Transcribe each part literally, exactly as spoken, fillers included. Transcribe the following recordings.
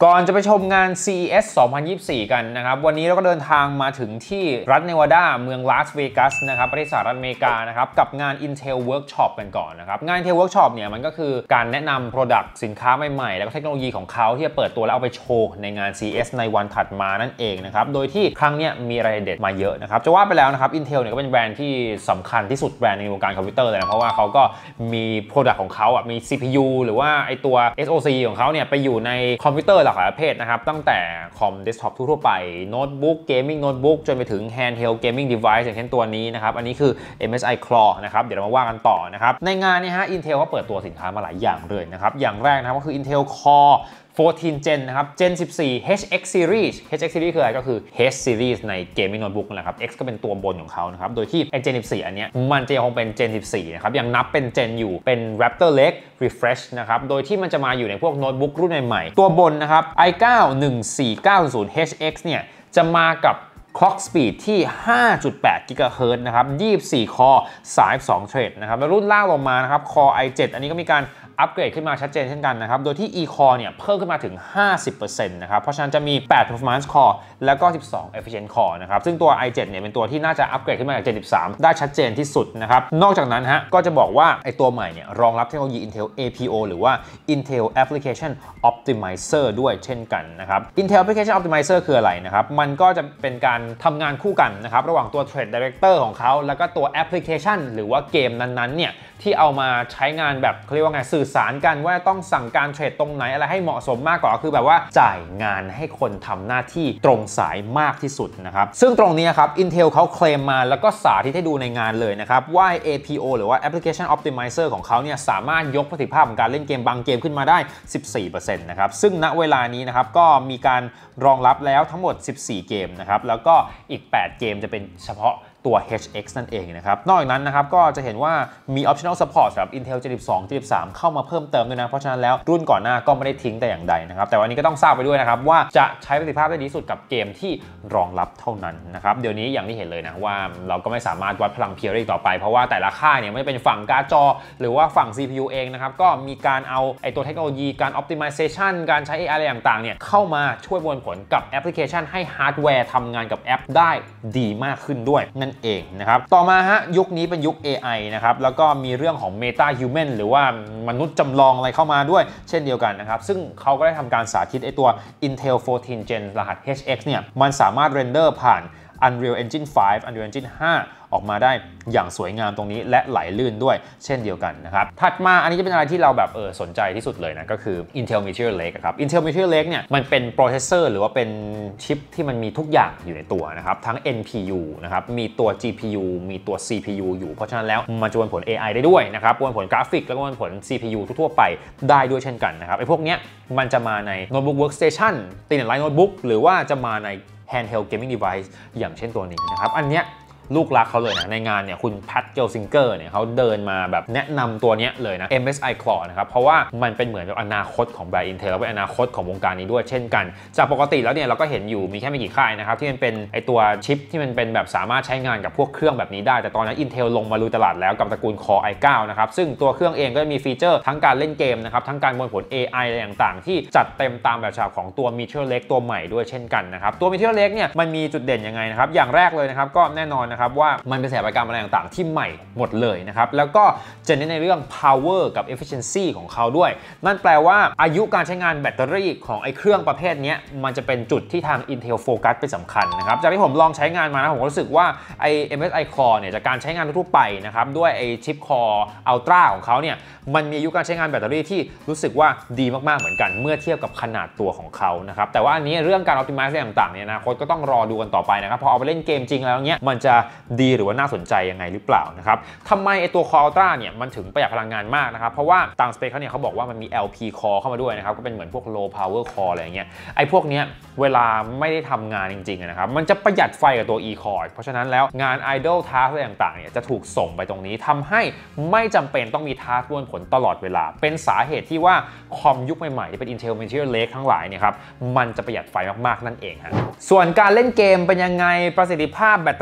ก่อนจะไปชมงาน ซี อี เอส สองพันยี่สิบสี่ กันนะครับวันนี้เราก็เดินทางมาถึงที่รัฐเนวาดาเมืองลาสเวกัสนะครับประเทศสหรัฐอเมริกานะครับกับงาน Intel Workshop กันก่อนนะครับงาน Intel Workshop เนี่ยมันก็คือการแนะนำ Product สินค้าใหม่ๆแล้วก็เทคโนโลยีของเขาที่จะเปิดตัวแล้วเอาไปโชว์ในงาน ซี อี เอส ในวันถัดมานั่นเองนะครับโดยที่ครั้งนี้มีอะไรเด็ดมาเยอะนะครับจะว่าไปแล้วนะครับ Intel เนี่ยก็เป็นแบรนด์ที่สำคัญที่สุดแบรนด์ในวงการคอมพิวเตอร์เลยนะเพราะว่าเขาก็มี Product ของเขาอ่ะมี ซี พี ยู หรือว่าไอตัว เอส โอ ซี ของเขาเนี่ยไปอยู่ในคอมพิวเตอร์หลากหลายประเภทนะครับตั้งแต่คอมเดสก์ท็อปทั่วไปโน้ตบุ๊กเกมมิ่งโน้ตบุ๊กจนไปถึง handheld gaming device อย่างเช่นตัวนี้นะครับอันนี้คือ เอ็ม เอส ไอ Claw นะครับเดี๋ยวเรามาว่ากันต่อนะครับในงานนี้ฮะ Intel ก็เปิดตัวสินค้ามาหลายอย่างเลยนะครับอย่างแรกนะครับก็คือ Intel Core โฟร์ทีน Gen นะครับ Gen สิบสี่ เอช เอ็กซ์ Series เอช เอ็กซ์ Series คืออะไรก็คือ H Series ใน Gaming Notebook นั่นแหละครับ X ก็เป็นตัวบนของเขานะครับโดยที่ Gen สิบสี่ อันนี้มันจะยังคงเป็น Gen สิบสี่นะครับยังนับเป็น Gen อยู่เป็น Raptor Lake Refresh นะครับโดยที่มันจะมาอยู่ในพวกโน้ตบุ๊กรุ่นใหม่ๆตัวบนนะครับ ไอ ไนน์ หนึ่งสี่เก้าศูนย์ เอช เอ็กซ์ เนี่ยจะมากับClock Speed ที่ ห้าจุดแปด กิกะเฮิรตซ์ นะครับ ยี่สิบสี่ คอร์ สามสิบสอง เทรดนะครับแล้วรุ่นล่างลงมานะครับ Core ไอ เซเว่น อันนี้ก็มีการอัปเกรดขึ้นมาชัดเจนเช่นกันนะครับโดยที่ E-Core เนี่ยเพิ่มขึ้นมาถึง ห้าสิบเปอร์เซ็นต์ นะครับเพราะฉะนั้นจะมี แปด Performance Core แล้วก็ สิบสอง Efficient Core นะครับซึ่งตัว ไอ เซเว่น เนี่ยเป็นตัวที่น่าจะอัปเกรดขึ้นมาจาก Gen สิบสาม ได้ชัดเจนที่สุดนะครับนอกจากนั้นฮะก็จะบอกว่าไอตัวใหม่เนี่ยรองรับเทคโนโลยี Intel เอ พี โอ หรือว่า Intel Application Optimizer ด้วยเช่นกันนะครับ Intel Application Optimizer คืออะไรนะครับมันก็จะเป็นการทำงานคู่กันนะครับระหว่างตัว Thread Director ของเขาแล้วก็ตัว Application หรือว่าเกมนั้นๆเนี่ยที่เอามาใช้งานแบบเขาเรียกว่าไงสื่อสารกันว่าต้องสั่งการเทรดตรงไหนอะไรให้เหมาะสมมากกว่าคือแบบว่าจ่ายงานให้คนทำหน้าที่ตรงสายมากที่สุดนะครับซึ่งตรงนี้ครับ Intel เขาเคลมมาแล้วก็สาธิตให้ดูในงานเลยนะครับว่า เอ พี โอ หรือว่า Application Optimizer ของเขาเนี่ยสามารถยกประสิทธิภาพของการเล่นเกมบางเกมขึ้นมาได้ สิบสี่เปอร์เซ็นต์ นะครับซึ่งณเวลานี้นะครับก็มีการรองรับแล้วทั้งหมดสิบสี่เกมนะครับแล้วก็อีกแปดเกมจะเป็นเฉพาะตัว เอช เอ็กซ์ นั่นเองนะครับนอกจากนั้นนะครับก็จะเห็นว่ามี optional support สำหรับ Intel เจน สิบสอง เจน สิบสาม เข้ามาเพิ่มเติมด้วยนะเพราะฉะนั้นแล้วรุ่นก่อนหน้าก็ไม่ได้ทิ้งแต่อย่างใดนะครับแต่วันนี้ก็ต้องทราบไปด้วยนะครับว่าจะใช้ประสิทธิภาพได้ดีที่สุดกับเกมที่รองรับเท่านั้นนะครับเดี๋ยวนี้อย่างที่เห็นเลยนะว่าเราก็ไม่สามารถวัดพลังเพียวได้อีกต่อไปเพราะว่าแต่ละค่ายเนี่ยไม่เป็นฝั่งการ์ดจอหรือว่าฝั่ง ซี พี ยู เองนะครับก็มีการเอาไอตัวเทคโนโลยีการ optimization การใช้ เอ ไอ อะไรต่างๆเนี่ยเข้ามาช่วยประมวลผลกับแอปพลิเคชันให้ฮาร์ดแวร์ทำงานกับแอปได้ดีมากขึ้นด้วยนั่นเองนะครับต่อมาฮะยุคนี้เป็นยุค เอ ไอ นะครับแล้วก็มีเรื่องของ Meta Human หรือว่ามนุษย์จำลองอะไรเข้ามาด้วยเช่นเดียวกันนะครับซึ่งเขาก็ได้ทำการสาธิตไอตัว Intel โฟร์ทีน Gen รหัส เอช เอ็กซ์ เนี่ยมันสามารถเรนเดอร์ผ่าน Unreal Engine ไฟว์ Unreal Engine ไฟว์ออกมาได้อย่างสวยงามตรงนี้และไหลลื่นด้วยเช่นเดียวกันนะครับถัดมาอันนี้จะเป็นอะไรที่เราแบบเออสนใจที่สุดเลยนะก็คือ Intel Meteor Lake ครับ Intel Meteor Lake เนี่ยมันเป็นโปรเซสเซอร์หรือว่าเป็นชิปที่มันมีทุกอย่างอยู่ในตัวนะครับทั้ง เอ็น พี ยู นะครับมีตัว จี พี ยู มีตัว ซี พี ยู อยู่เพราะฉะนั้นแล้วมันจะประมวลผล เอ ไอ ได้ด้วยนะครับประมวลผลกราฟิกแล้วก็ประมวลผล ซี พี ยู ทั่วๆไปได้ด้วยเช่นกันนะครับไอ้พวกเนี้ยมันจะมาใน Notebook Workstation ตีนไลน์โน้ตบุ๊กหรือว่าจะมาใน handheld gaming device อย่างเช่นตัวนี้นะครับอันเนี้ยลูกรักเขาเลยนะในงานเนี่ยคุณแพทเจลซิงเกอร์เนี่ยเขาเดินมาแบบแนะนำตัวนี้เลยนะ เอ็ม เอส ไอ Claw นะครับเพราะว่ามันเป็นเหมือนกับอนาคตของแบรนด์ Intel และเป็นอนาคตของวงการนี้ด้วยเช่นกันจากปกติแล้วเนี่ยเราก็เห็นอยู่มีแค่ไม่กี่ค่ายนะครับที่มันเป็นไอตัวชิปที่มันเป็นแบบสามารถใช้งานกับพวกเครื่องแบบนี้ได้แต่ตอนนั้น Intel ลงมาลุยตลาดแล้วกับตระกูล Core ไอ ไนน์ นะครับซึ่งตัวเครื่องเองก็จะมีฟีเจอร์ทั้งการเล่นเกมนะครับทั้งการประมวลผล เอ ไอ อะไรต่างๆที่จัดเต็มตามแบบฉบับของตัว Meteor Lake ตัวใหม่ด้วยเช่นกันนะครับตัว Meteor Lake เนี่ยมันมีจุดเด่นยังไงนะครับอย่างแรกเลยนะครับก็แน่นอนนะครับว่ามันเป็นสถาปัตยกรรมอะไรต่างๆที่ใหม่หมดเลยนะครับแล้วก็จะเน้นในเรื่อง power กับ efficiency ของเขาด้วยนั่นแปลว่าอายุการใช้งานแบตเตอรี่ของไอ้เครื่องประเภทนี้มันจะเป็นจุดที่ทาง Intel โฟกัสเป็นสำคัญนะครับจากที่ผมลองใช้งานมานะผมก็รู้สึกว่าไอ้ เอ็ม เอส ไอ Core เนี่ยจากการใช้งานทั่วไปนะครับด้วยไอ้ชิป Core Ultra ของเขาเนี่ยมันมีอายุการใช้งานแบตเตอรี่ที่รู้สึกว่าดีมากๆเหมือนกันเมื่อเทียบกับขนาดตัวของเขานะครับแต่ว่าอันนี้เรื่องการ optimize ต่างๆเนี่ยนะคนก็ต้องรอดูกันต่อไปนะครับพอเอาไปเล่นเกมจริงแล้วเนี่ยมันจะดีหรือว่าน่าสนใจยังไงหรือเปล่านะครับทำไมไอตัว Core Ultra เนี่ยมันถึงประหยัดพลังงานมากนะครับเพราะว่าตามสเปคเขาเนี่ยเขาบอกว่ามันมี แอล พี Core เข้ามาด้วยนะครับก็เป็นเหมือนพวก low power core อะไรอย่างเงี้ยไอพวกเนี้ยเวลาไม่ได้ทำงานจริงๆนะครับมันจะประหยัดไฟกับตัว E-Core เพราะฉะนั้นแล้วงาน idle task อะไรต่างๆเนี่ยจะถูกส่งไปตรงนี้ทำให้ไม่จำเป็นต้องมี task ประมวลผลตลอดเวลาเป็นสาเหตุที่ว่าคอมยุคใหม่ๆที่เป็น Intel Meteor Lake ทั้งหลายเนี่ยครับมันจะประหยัดไฟมากๆนั่นเองฮะส่วนการเล่นเกมเป็นยังไงประสิทธิภาพแบตเตอรี่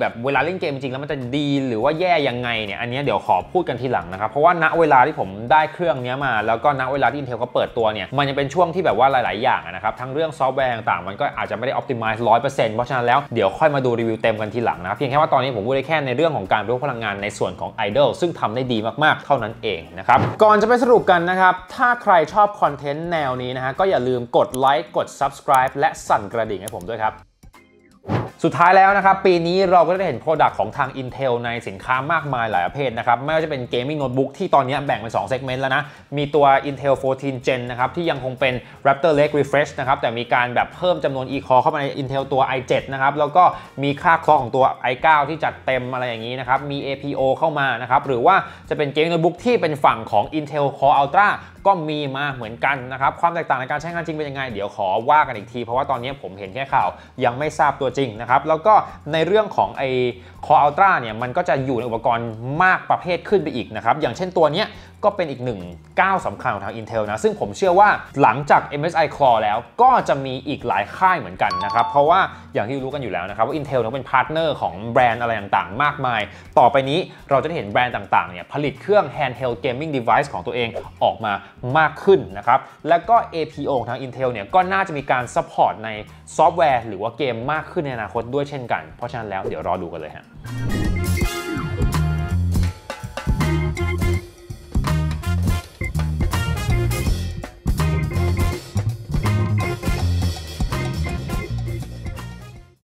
แบบเวลาเล่นเกมจริงแล้วมันจะดีหรือว่าแย่ยังไงเนี่ยอันนี้เดี๋ยวขอพูดกันทีหลังนะครับเพราะว่าณเวลาที่ผมได้เครื่องนี้มาแล้วก็ณเวลาที่ Intel เขาเปิดตัวเนี่ยมันยังเป็นช่วงที่แบบว่าหลายๆอย่างนะครับทั้งเรื่องซอฟต์แวร์ต่างๆมันก็อาจจะไม่ได้ optimize ร้อยเปอร์เซ็นต์ เพราะฉะนั้นแล้วเดี๋ยวค่อยมาดูรีวิวเต็มกันทีหลังนะเพียงแค่ว่าตอนนี้ผมพูดได้แค่ในเรื่องของการบริโภคพลังงานในส่วนของ Idle ซึ่งทำได้ดีมากๆเท่านั้นเองนะครับก่อนจะไปสรุปกันนะครับถ้าใครชอบคอนเทนต์แนวนี้นะฮะก็อย่าลืมกดไลค์กด Subscribe และสั่นกระดิ่งให้ผมด้วยครับสุดท้ายแล้วนะครับปีนี้เราก็ได้เห็น Product ของทาง Intel ในสินค้ามากมายหลายประเภทนะครับไม่ว่าจะเป็น Gaming Notebook ที่ตอนนี้แบ่งเป็นสอง segment แล้วนะมีตัว Intel โฟร์ทีน Gen นะครับที่ยังคงเป็น Raptor Lake Refresh นะครับแต่มีการแบบเพิ่มจำนวน E-Core เข้ามาใน Intel ตัว ไอ เซเว่น นะครับแล้วก็มีค่าคล็อกของตัว ไอ ไนน์ ที่จัดเต็มอะไรอย่างนี้นะครับมี เอ พี โอ เข้ามานะครับหรือว่าจะเป็น Gaming Notebook ที่เป็นฝั่งของ Intel Core Ultra ก็มีมาเหมือนกันนะครับความแตกต่างในการใช้งานจริงเป็นยังไงเดี๋ยวขอว่ากันอีกทีเพราะว่าตอนนี้ผมเห็นแค่ข่าวยังไม่ทราบตัวจริงนะครับแล้วก็ในเรื่องของไอ้ Core Ultra เนี่ยมันก็จะอยู่ในอุปกรณ์มากประเภทขึ้นไปอีกนะครับอย่างเช่นตัวนี้ก็เป็นอีกหนึ่งก้าวสำคัญของทาง Intel นะซึ่งผมเชื่อว่าหลังจาก เอ็ม เอส ไอ Core แล้วก็จะมีอีกหลายค่ายเหมือนกันนะครับเพราะว่าอย่างที่รู้กันอยู่แล้วนะครับว่า Intel เนี่ยเป็นพาร์ทเนอร์ของแบรนด์อะไรต่างๆมากมายต่อไปนี้เราจะได้เห็นแบรนด์ต่างๆเนี่ยผลิตเครื่อง handheld gaming device ของตัวเองออกมามากขึ้นนะครับแล้วก็ เอ พี โอ ของทาง Intel เนี่ยก็น่าจะมีการ support ในซอฟต์แวร์หรือว่าเกมมากขึ้นในอนาคตด้วยเช่นกันเพราะฉะนั้นแล้วเดี๋ยวรอดูกันเลยฮะ